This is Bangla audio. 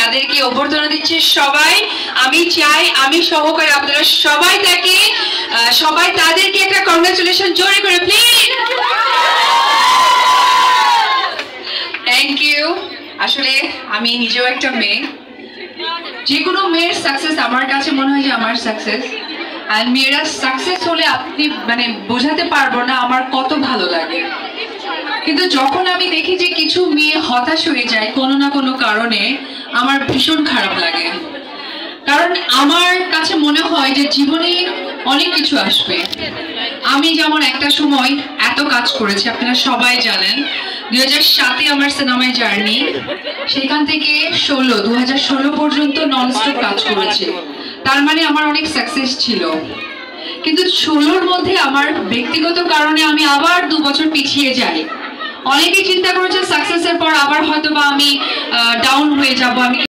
যাদেরকে অভ্যর্থনা দিচ্ছে সবাই, আমি চাই আমি সহকারে আপনারা সবাই তাদেরকে একটা কংগ্রাচুলেশন জোরে করে প্লিজ। Thank you. আসলে আমি নিজেও একটা মেয়ে, যে কোনো মেয়ের সাকসেস আমার কাছে মনে হয় যে আমার সাকসেস। আর মেয়েরা সাকসেস হলে আপনি মানে বোঝাতে পারবো না আমার কত ভালো লাগে। কিন্তু যখন আমি দেখি যে কিছু মেয়ে হতাশ হয়ে যায় কোনো না কোনো কারণে, আমার ভীষণ খারাপ লাগে। কারণ আমার কাছে মনে হয় যে জীবনে অনেক কিছু আসবে। আমি যেমন একটা সময় এত কাজ করেছি, আপনারা সবাই জানেন 2007-এ আমার সিনেমায় জার্নি, সেখান থেকে 2016 পর্যন্ত ননস্টপ কাজ করেছি। তার মানে আমার অনেক সাকসেস ছিল। কিন্তু 16-র মধ্যে আমার ব্যক্তিগত কারণে আমি আবার 2 বছর পিছিয়ে যাই। অনেকেই চিন্তা করেছে সাকসেসের পর আবার হয়তো বা আমি ডাউন হয়ে যাব, আমি